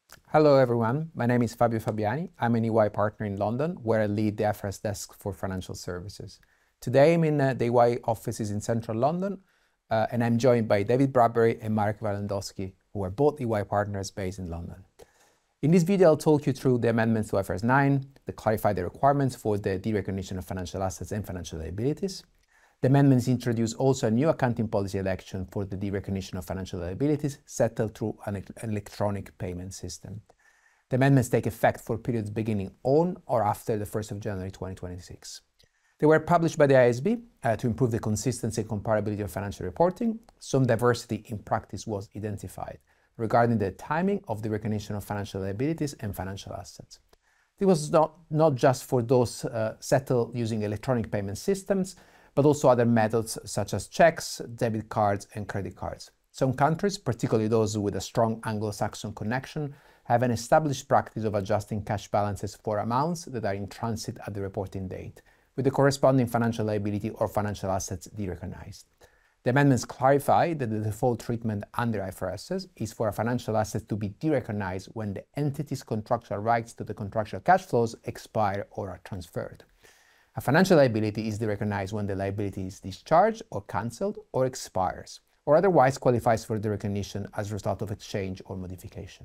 Hello everyone, my name is Fabio Fabiani. I'm an EY partner in London, where I lead the IFRS desk for financial services. Today I'm in the EY offices in central London, and I'm joined by David Bradbury and Marek Walendowski, who are both EY partners based in London. In this video, I'll talk you through the amendments to IFRS 9, that clarify the requirements for the derecognition of financial assets and financial liabilities. The amendments introduce also a new accounting policy election for the derecognition of financial liabilities settled through an electronic payment system. The amendments take effect for periods beginning on or after the 1st of January 2026. They were published by the IASB to improve the consistency and comparability of financial reporting. Some diversity in practice was identified regarding the timing of the recognition of financial liabilities and financial assets. This was not just for those settled using electronic payment systems, but also other methods such as checks, debit cards, and credit cards. Some countries, particularly those with a strong Anglo-Saxon connection, have an established practice of adjusting cash balances for amounts that are in transit at the reporting date, with the corresponding financial liability or financial assets derecognized. The amendments clarify that the default treatment under IFRS is for a financial asset to be derecognized when the entity's contractual rights to the contractual cash flows expire or are transferred. A financial liability is derecognized when the liability is discharged or cancelled or expires, or otherwise qualifies for derecognition as a result of exchange or modification.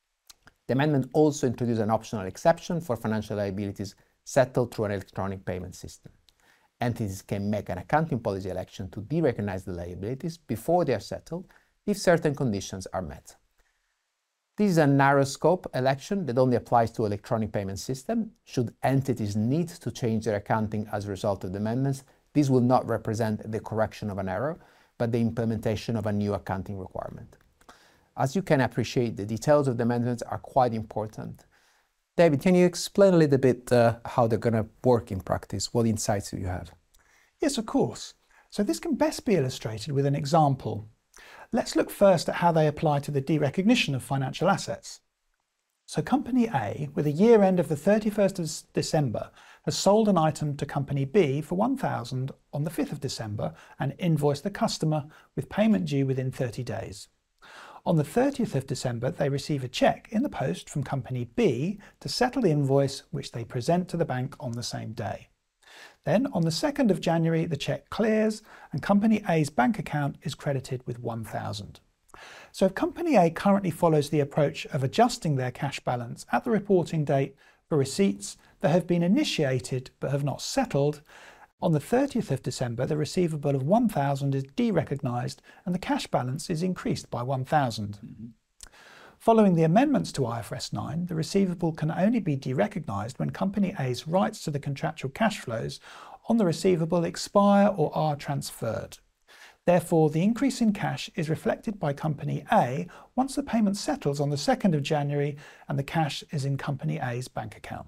The amendment also introduced an optional exception for financial liabilities settled through an electronic payment system. Entities can make an accounting policy election to derecognize the liabilities before they are settled if certain conditions are met. This is a narrow scope election that only applies to electronic payment system. Should entities need to change their accounting as a result of the amendments, this will not represent the correction of an error, but the implementation of a new accounting requirement. As you can appreciate, the details of the amendments are quite important. David, can you explain a little bit how they're going to work in practice? What insights do you have? Yes, of course. So this can best be illustrated with an example. Let's look first at how they apply to the derecognition of financial assets. So Company A, with a year end of the 31st of December, has sold an item to Company B for £1,000 on the 5th of December and invoiced the customer with payment due within 30 days. On the 30th of December, they receive a cheque in the post from Company B to settle the invoice, which they present to the bank on the same day. Then, on the 2nd of January, the cheque clears and Company A's bank account is credited with £1,000. So if Company A currently follows the approach of adjusting their cash balance at the reporting date for receipts that have been initiated but have not settled, on the 30th of December, the receivable of £1,000 is derecognised and the cash balance is increased by £1,000. Following the amendments to IFRS 9, the receivable can only be derecognised when Company A's rights to the contractual cash flows on the receivable expire or are transferred. Therefore, the increase in cash is reflected by Company A once the payment settles on the 2nd of January and the cash is in Company A's bank account.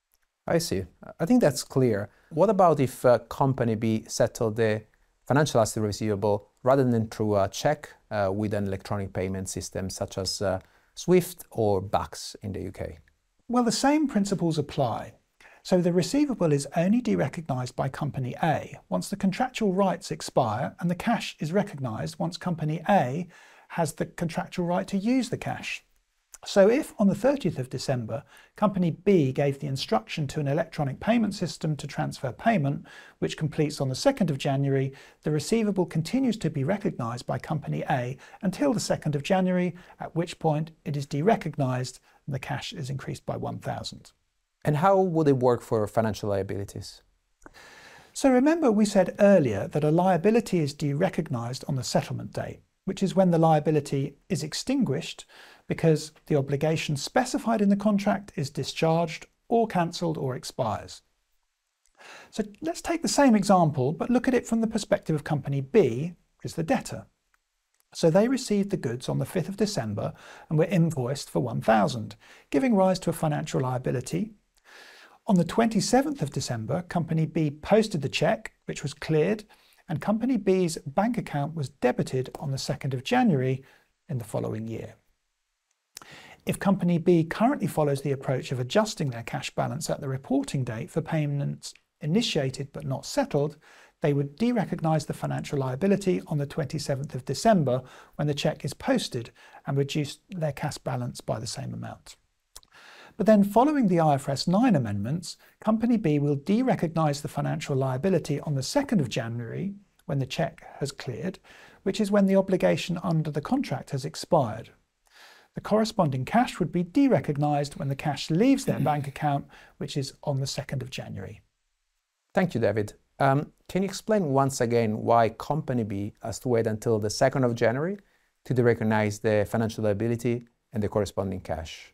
I see. I think that's clear. What about if Company B settled the financial asset receivable rather than through a cheque with an electronic payment system such as SWIFT or BACS in the UK? Well, the same principles apply. So the receivable is only derecognised by Company A once the contractual rights expire, and the cash is recognised once Company A has the contractual right to use the cash. So if on the 30th of December, Company B gave the instruction to an electronic payment system to transfer payment, which completes on the 2nd of January, the receivable continues to be recognised by Company A until the 2nd of January, at which point it is derecognised and the cash is increased by £1,000. And how would it work for financial liabilities? So remember we said earlier that a liability is derecognised on the settlement date, which is when the liability is extinguished because the obligation specified in the contract is discharged or cancelled or expires. So let's take the same example, but look at it from the perspective of Company B, which is the debtor. So they received the goods on the 5th of December and were invoiced for £1,000, giving rise to a financial liability. On the 27th of December, Company B posted the cheque, which was cleared, and Company B's bank account was debited on the 2nd of January in the following year. If Company B currently follows the approach of adjusting their cash balance at the reporting date for payments initiated but not settled, they would derecognize the financial liability on the 27th of December when the cheque is posted and reduce their cash balance by the same amount. But then following the IFRS 9 amendments, Company B will derecognize the financial liability on the 2nd of January when the cheque has cleared, which is when the obligation under the contract has expired. The corresponding cash would be derecognised when the cash leaves their bank account, which is on the 2nd of January. Thank you, David. Can you explain once again why Company B has to wait until the 2nd of January to derecognize the financial liability and the corresponding cash?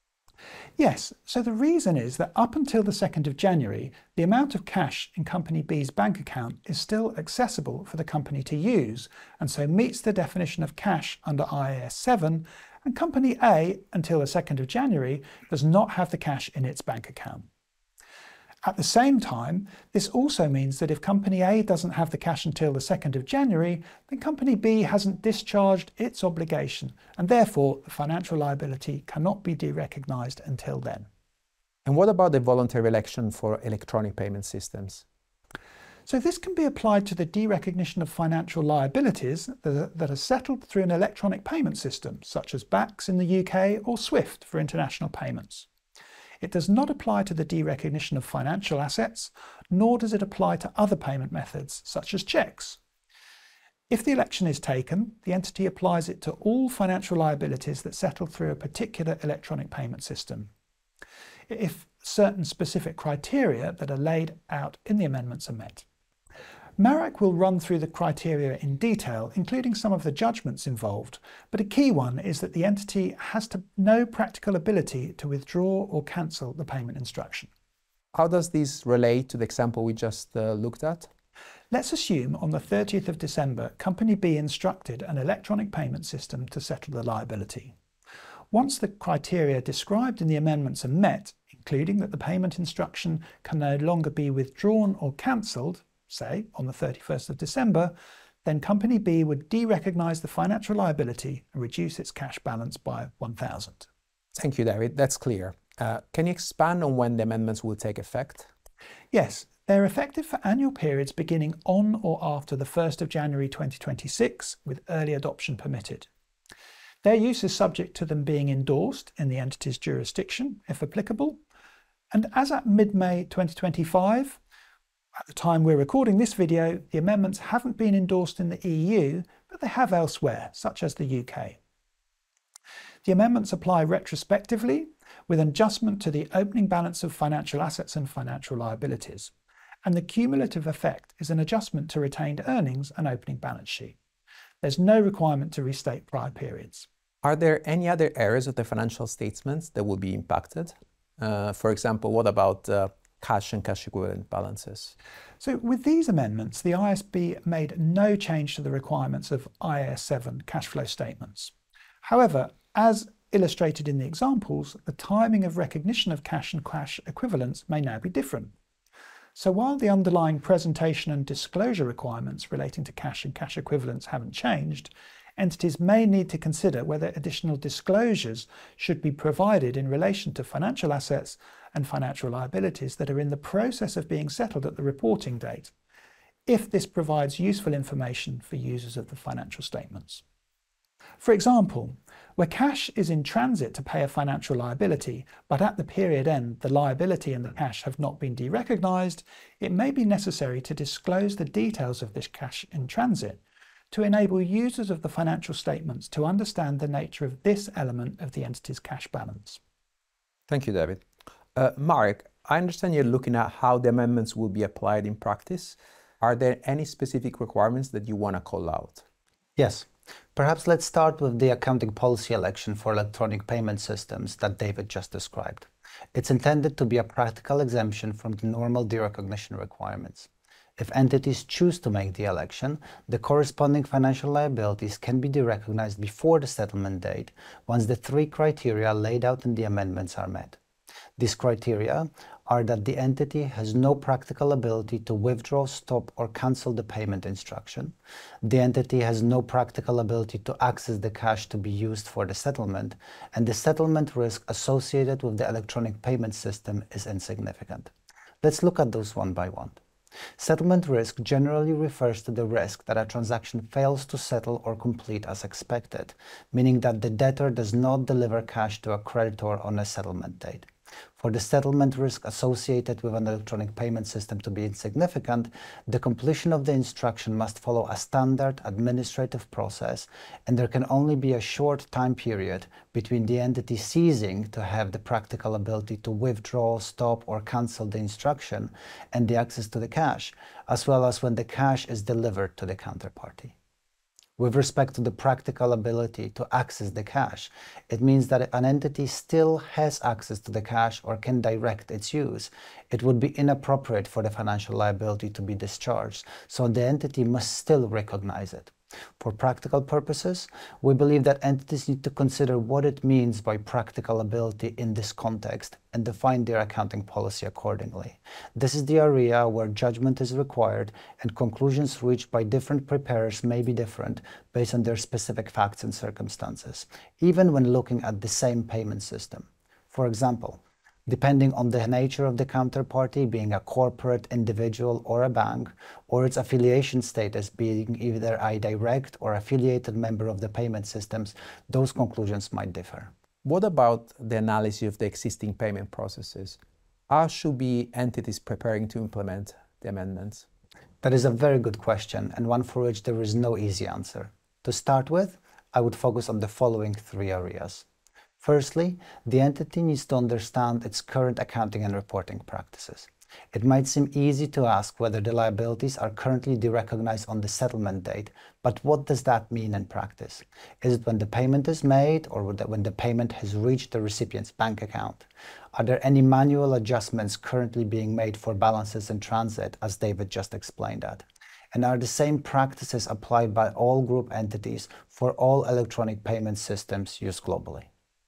Yes, so the reason is that up until the 2nd of January, the amount of cash in Company B's bank account is still accessible for the company to use, and so meets the definition of cash under IAS 7, and Company A, until the 2nd of January, does not have the cash in its bank account. At the same time, this also means that if Company A doesn't have the cash until the 2nd of January, then Company B hasn't discharged its obligation, and therefore the financial liability cannot be derecognised until then. And what about the voluntary election for electronic payment systems? So this can be applied to the derecognition of financial liabilities that are settled through an electronic payment system, such as BACS in the UK or SWIFT for international payments. It does not apply to the derecognition of financial assets, nor does it apply to other payment methods, such as cheques. If the election is taken, the entity applies it to all financial liabilities that settle through a particular electronic payment system, if certain specific criteria that are laid out in the amendments are met. Marek will run through the criteria in detail, including some of the judgments involved, but a key one is that the entity has no practical ability to withdraw or cancel the payment instruction. How does this relate to the example we just looked at? Let's assume on the 30th of December, Company B instructed an electronic payment system to settle the liability. Once the criteria described in the amendments are met, including that the payment instruction can no longer be withdrawn or cancelled, say on the 31st of December, then Company B would derecognize the financial liability and reduce its cash balance by 1,000. Thank you, David. That's clear. Can you expand on when the amendments will take effect? Yes, they're effective for annual periods beginning on or after the 1st of January 2026, with early adoption permitted. Their use is subject to them being endorsed in the entity's jurisdiction, if applicable, and as at mid-May 2025, at the time we're recording this video, the amendments haven't been endorsed in the EU, but they have elsewhere, such as the UK. The amendments apply retrospectively, with an adjustment to the opening balance of financial assets and financial liabilities, and the cumulative effect is an adjustment to retained earnings and opening balance sheet. There's no requirement to restate prior periods. Are there any other areas of the financial statements that will be impacted? For example, what about cash and cash equivalent balances? So with these amendments, the IASB made no change to the requirements of IAS 7 cash flow statements. However, as illustrated in the examples, the timing of recognition of cash and cash equivalents may now be different. So while the underlying presentation and disclosure requirements relating to cash and cash equivalents haven't changed, entities may need to consider whether additional disclosures should be provided in relation to financial assets and financial liabilities that are in the process of being settled at the reporting date, if this provides useful information for users of the financial statements. For example, where cash is in transit to pay a financial liability, but at the period end the liability and the cash have not been derecognised, it may be necessary to disclose the details of this cash in transit to enable users of the financial statements to understand the nature of this element of the entity's cash balance. Thank you, David. Marek, I understand you're looking at how the amendments will be applied in practice. Are there any specific requirements that you want to call out? Yes. Perhaps let's start with the accounting policy election for electronic payment systems that David just described. It's intended to be a practical exemption from the normal derecognition requirements. If entities choose to make the election, the corresponding financial liabilities can be derecognized before the settlement date once the three criteria laid out in the amendments are met. These criteria are that the entity has no practical ability to withdraw, stop, or cancel the payment instruction. The entity has no practical ability to access the cash to be used for the settlement, and the settlement risk associated with the electronic payment system is insignificant. Let's look at those one by one. Settlement risk generally refers to the risk that a transaction fails to settle or complete as expected, meaning that the debtor does not deliver cash to a creditor on a settlement date. For the settlement risk associated with an electronic payment system to be insignificant, the completion of the instruction must follow a standard administrative process, and there can only be a short time period between the entity ceasing to have the practical ability to withdraw, stop, or cancel the instruction and the access to the cash, as well as when the cash is delivered to the counterparty. With respect to the practical ability to access the cash, it means that an entity still has access to the cash or can direct its use. It would be inappropriate for the financial liability to be discharged, so the entity must still recognize it. For practical purposes, we believe that entities need to consider what it means by practical ability in this context and define their accounting policy accordingly. This is the area where judgment is required, and conclusions reached by different preparers may be different based on their specific facts and circumstances, even when looking at the same payment system. For example, depending on the nature of the counterparty being a corporate, individual, or a bank, or its affiliation status being either a direct or affiliated member of the payment systems, those conclusions might differ. What about the analysis of the existing payment processes? How should be entities preparing to implement the amendments? That is a very good question, and one for which there is no easy answer. To start with, I would focus on the following three areas. Firstly, the entity needs to understand its current accounting and reporting practices. It might seem easy to ask whether the liabilities are currently derecognized on the settlement date, but what does that mean in practice? Is it when the payment is made, or when the payment has reached the recipient's bank account? Are there any manual adjustments currently being made for balances in transit, as David just explained that? And are the same practices applied by all group entities for all electronic payment systems used globally?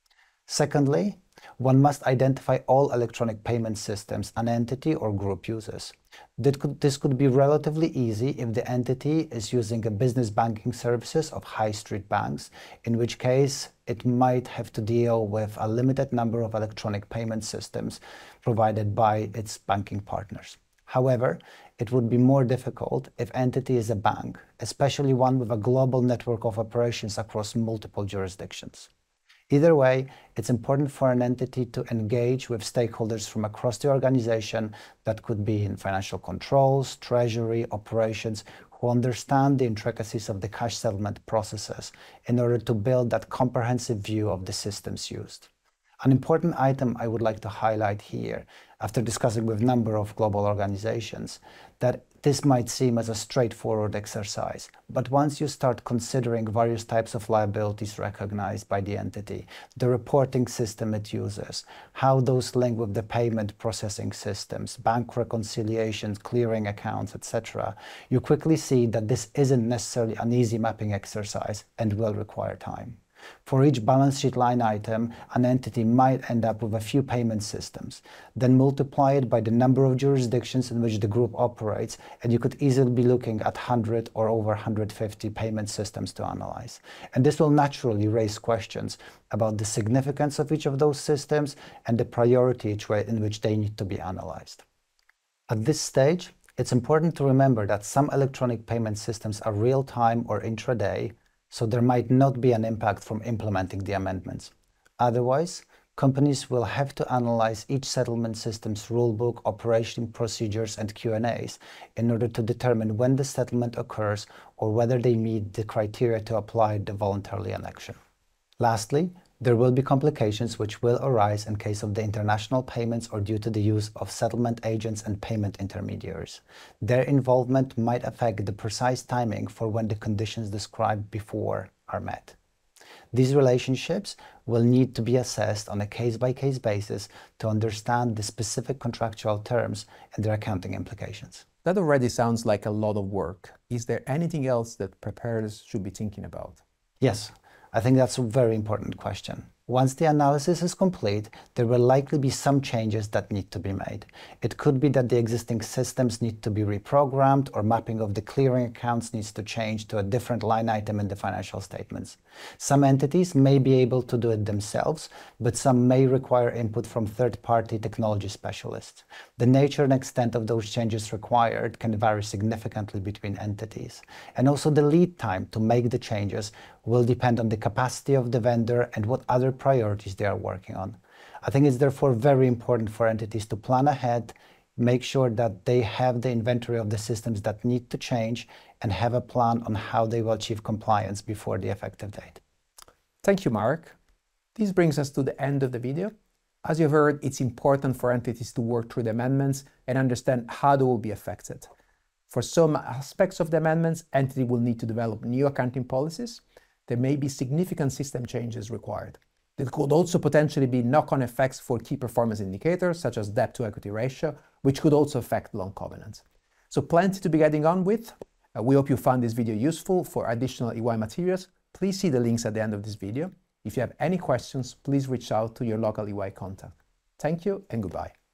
Secondly, one must identify all electronic payment systems an entity or group uses. This could be relatively easy if the entity is using a business banking services of high street banks, in which case it might have to deal with a limited number of electronic payment systems provided by its banking partners. However, it would be more difficult if entity is a bank, especially one with a global network of operations across multiple jurisdictions. Either way, it's important for an entity to engage with stakeholders from across the organization, that could be in financial controls, treasury, operations, who understand the intricacies of the cash settlement processes in order to build that comprehensive view of the systems used. An important item I would like to highlight here, after discussing with a number of global organizations, that this might seem as a straightforward exercise, but once you start considering various types of liabilities recognized by the entity, the reporting system it uses, how those link with the payment processing systems, bank reconciliations, clearing accounts, etc., you quickly see that this isn't necessarily an easy mapping exercise and will require time. For each balance sheet line item, an entity might end up with a few payment systems. Then multiply it by the number of jurisdictions in which the group operates, and you could easily be looking at 100 or over 150 payment systems to analyze. And this will naturally raise questions about the significance of each of those systems and the priority in which they need to be analyzed. At this stage, it's important to remember that some electronic payment systems are real-time or intraday, so there might not be an impact from implementing the amendments. Otherwise, companies will have to analyze each settlement system's rulebook, operation procedures, and Q&As in order to determine when the settlement occurs or whether they meet the criteria to apply the voluntary election. Lastly, there will be complications which will arise in case of the international payments or due to the use of settlement agents and payment intermediaries. Their involvement might affect the precise timing for when the conditions described before are met. These relationships will need to be assessed on a case-by-case basis to understand the specific contractual terms and their accounting implications. That already sounds like a lot of work. Is there anything else that preparers should be thinking about? Yes. I think that's a very important question. Once the analysis is complete, there will likely be some changes that need to be made. It could be that the existing systems need to be reprogrammed, or mapping of the clearing accounts needs to change to a different line item in the financial statements. Some entities may be able to do it themselves, but some may require input from third-party technology specialists. The nature and extent of those changes required can vary significantly between entities. And also the lead time to make the changes will depend on the capacity of the vendor and what other priorities they are working on. I think it's therefore very important for entities to plan ahead, make sure that they have the inventory of the systems that need to change, and have a plan on how they will achieve compliance before the effective date. Thank you, Mark. This brings us to the end of the video. As you've heard, it's important for entities to work through the amendments and understand how they will be affected. For some aspects of the amendments, entity will need to develop new accounting policies. There may be significant system changes required. There could also potentially be knock-on effects for key performance indicators, such as debt-to-equity ratio, which could also affect loan covenants. So plenty to be getting on with. We hope you found this video useful. For additional EY materials, please see the links at the end of this video. If you have any questions, please reach out to your local EY contact. Thank you and goodbye.